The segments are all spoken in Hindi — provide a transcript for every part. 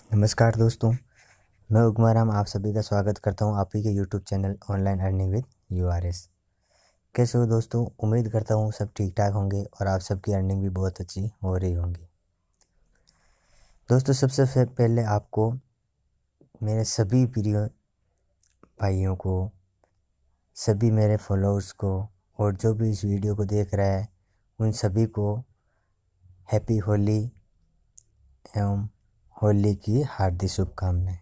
नमस्कार दोस्तों, मैं उगमा राम आप सभी का स्वागत करता हूं आप ही के YouTube channel online earning with URS. कैसे हो दोस्तों? उम्मीद करता हूं सब ठीक ठाक होंगे और आप सबकी अर्निंग भी बहुत अच्छी हो रही होंगी। दोस्तों, सबसे पहले आपको मेरे सभी प्रिय भाइयों को, सभी मेरे फॉलोअर्स को और जो भी इस वीडियो को देख रहा है उन सभी को हैप्पी होली एवं होली की हार्दिक शुभकामनाएं।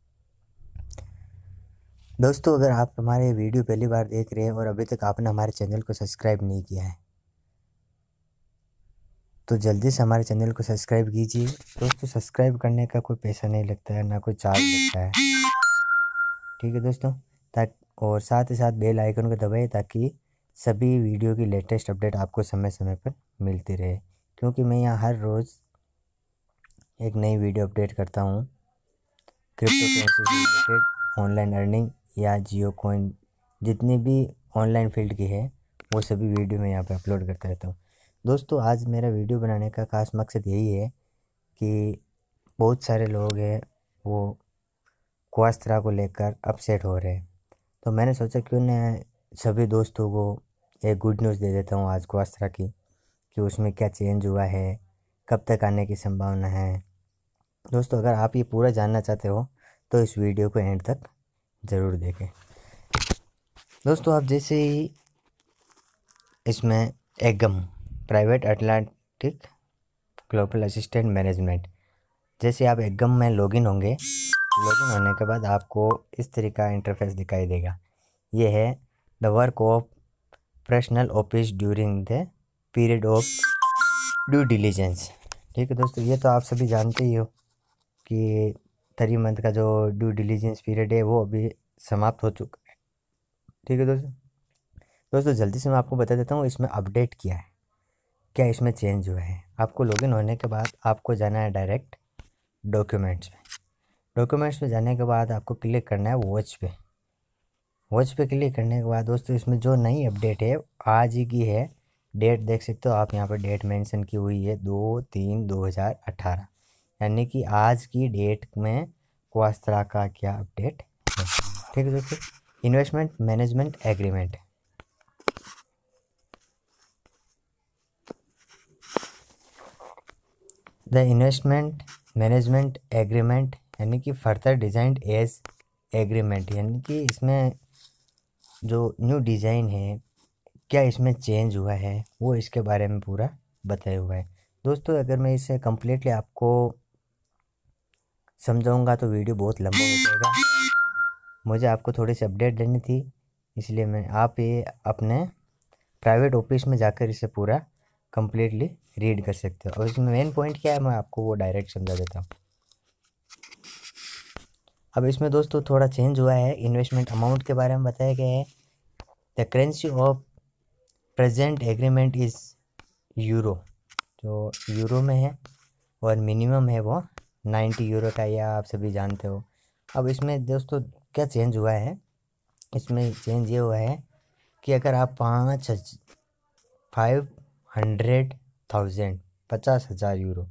दोस्तों, अगर आप हमारे वीडियो पहली बार देख रहे हैं और अभी तक आपने हमारे चैनल को सब्सक्राइब नहीं किया है तो जल्दी से हमारे चैनल को सब्सक्राइब कीजिए। दोस्तों, सब्सक्राइब करने का कोई पैसा नहीं लगता है, ना कोई चार्ज लगता है। ठीक है दोस्तों, और साथ ही साथ बेल आइकन को दबाइए ताकि सभी वीडियो की लेटेस्ट अपडेट आपको समय समय पर मिलती रहे, क्योंकि मैं यहाँ हर रोज़ एक नई वीडियो अपडेट करता हूँ क्रिप्टो करेंसी से रिलेटेड, ऑनलाइन अर्निंग या जियो कॉइन, जितनी भी ऑनलाइन फील्ड की है वो सभी वीडियो मैं यहाँ पे अपलोड करता रहता हूँ। दोस्तों, आज मेरा वीडियो बनाने का खास मकसद यही है कि बहुत सारे लोग हैं वो क्वास्त्रा को लेकर अपसेट हो रहे हैं, तो मैंने सोचा क्यों न सभी दोस्तों को एक गुड न्यूज़ दे देता हूँ आज क्वास्त्रा की, कि उसमें क्या चेंज हुआ है, कब तक आने की संभावना है। दोस्तों, अगर आप ये पूरा जानना चाहते हो तो इस वीडियो को एंड तक ज़रूर देखें। दोस्तों, आप जैसे ही इसमें एगम private Atlantic global assistant management, जैसे आप एगम में लॉगिन होंगे, लॉगिन होने के बाद आपको इस तरह का इंटरफेस दिखाई देगा। ये है the work of personal office during the period of due diligence. ठीक है दोस्तों, ये तो आप सभी जानते ही हो कि 3 मंथ का जो ड्यू डिलीजेंस पीरियड है वो अभी समाप्त हो चुका है। ठीक है दोस्तों, जल्दी से मैं आपको बता देता हूँ इसमें अपडेट क्या है, क्या इसमें चेंज हुआ है। आपको लॉगिन होने के बाद आपको जाना है डायरेक्ट डॉक्यूमेंट्स में। डॉक्यूमेंट्स में जाने के बाद आपको क्लिक करना है वॉच पे। वॉच पे क्लिक करने के बाद दोस्तों इसमें जो नई अपडेट है आज ही की है। डेट देख सकते हो आप, यहाँ पर डेट मेंशन की हुई है 2/3/2018, यानी कि आज की डेट में क्वास्त्रा का क्या अपडेट है। ठीक है दोस्तों, investment management agreement, the investment management agreement यानी कि फर्दर डिज़ाइंड एज एग्रीमेंट, यानी कि इसमें जो न्यू डिज़ाइन है क्या इसमें चेंज हुआ है वो इसके बारे में पूरा बताया हुआ है। दोस्तों, अगर मैं इसे कम्प्लीटली आपको समझाऊंगा तो वीडियो बहुत लंबा हो जाएगा। मुझे आपको थोड़ी सी अपडेट देनी थी, इसलिए मैं आप ये अपने प्राइवेट ऑफिस में जाकर इसे पूरा कम्प्लीटली रीड कर सकते हो। और इसमें मेन पॉइंट क्या है मैं आपको वो डायरेक्ट समझा देता हूँ। अब इसमें दोस्तों थोड़ा चेंज हुआ है। इन्वेस्टमेंट अमाउंट के बारे में बताया गया है। The currency of present agreement is euro, जो यूरो में है, और मिनिमम है वो 90 यूरो का, या आप सभी जानते हो। अब इसमें दोस्तों क्या चेंज हुआ है, इसमें चेंज ये हुआ है कि अगर आप 500,000 50,000 यूरो,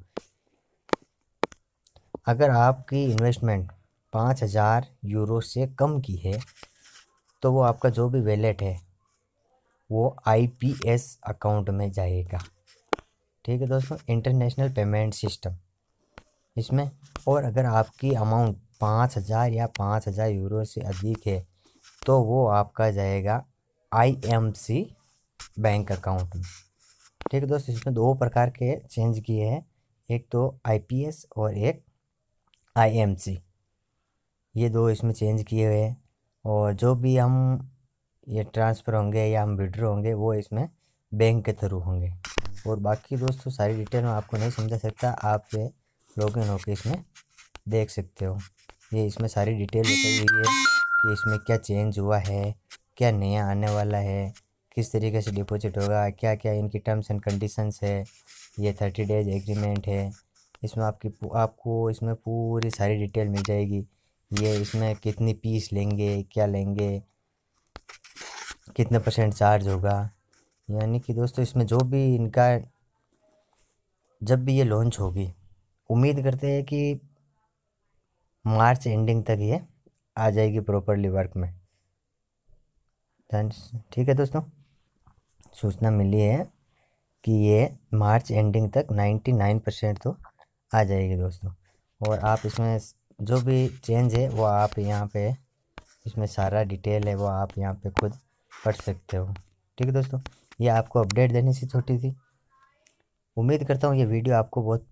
अगर आपकी इन्वेस्टमेंट 5,000 यूरो से कम की है तो वो आपका जो भी वैलेट है वो आईपीएस अकाउंट में जाएगा। ठीक है दोस्तों, इंटरनेशनल पेमेंट सिस्टम इसमें। और अगर आपकी अमाउंट 5,000 या 5,000 यूरो से अधिक है तो वो आपका जाएगा आईएमसी बैंक अकाउंट में। ठीक है दोस्तों, इसमें 2 प्रकार के चेंज किए हैं, एक तो आईपीएस और एक आईएमसी, ये 2 इसमें चेंज किए हुए हैं। और जो भी हम ये ट्रांसफ़र होंगे या हम विड्रॉ होंगे वो इसमें बैंक के थ्रू होंगे। और बाकी दोस्तों सारी डिटेल मैं आपको नहीं समझा सकता, आप ये लॉगिन होकर इसमें देख सकते हो। ये इसमें सारी डिटेल बताई हुई है कि इसमें क्या चेंज हुआ है, क्या नया आने वाला है, किस तरीके से डिपॉजिट होगा, क्या क्या इनकी टर्म्स एंड कंडीशंस है। ये 30 डेज एग्रीमेंट है। इसमें आपको इसमें पूरी सारी डिटेल मिल जाएगी। ये इसमें कितनी पीस लेंगे, क्या लेंगे, कितने % चार्ज होगा, यानी कि दोस्तों इसमें जो भी इनका जब भी ये लॉन्च होगी, उम्मीद करते हैं कि मार्च एंडिंग तक ये आ जाएगी प्रॉपरली वर्क में। ठीक है दोस्तों, सूचना मिली है कि ये मार्च एंडिंग तक 99% तो आ जाएगी दोस्तों। और आप इसमें जो भी चेंज है वो आप यहाँ पे, इसमें सारा डिटेल है वो आप यहाँ पे खुद पढ़ सकते हो। ठीक है दोस्तों, ये आपको अपडेट देने से छोटी थी। उम्मीद करता हूँ ये वीडियो आपको बहुत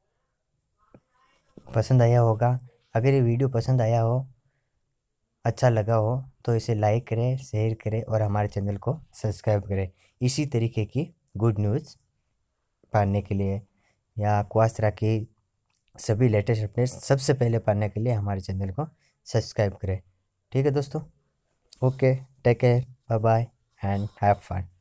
पसंद आया होगा। अगर ये वीडियो पसंद आया हो, अच्छा लगा हो, तो इसे लाइक करें, शेयर करें और हमारे चैनल को सब्सक्राइब करें। इसी तरीके की गुड न्यूज़ पाने के लिए या क्वास्त्रा की सभी लेटेस्ट अपडेट्स सबसे पहले पाने के लिए हमारे चैनल को सब्सक्राइब करें। ठीक है दोस्तों, okay, take care, bye bye and have fun.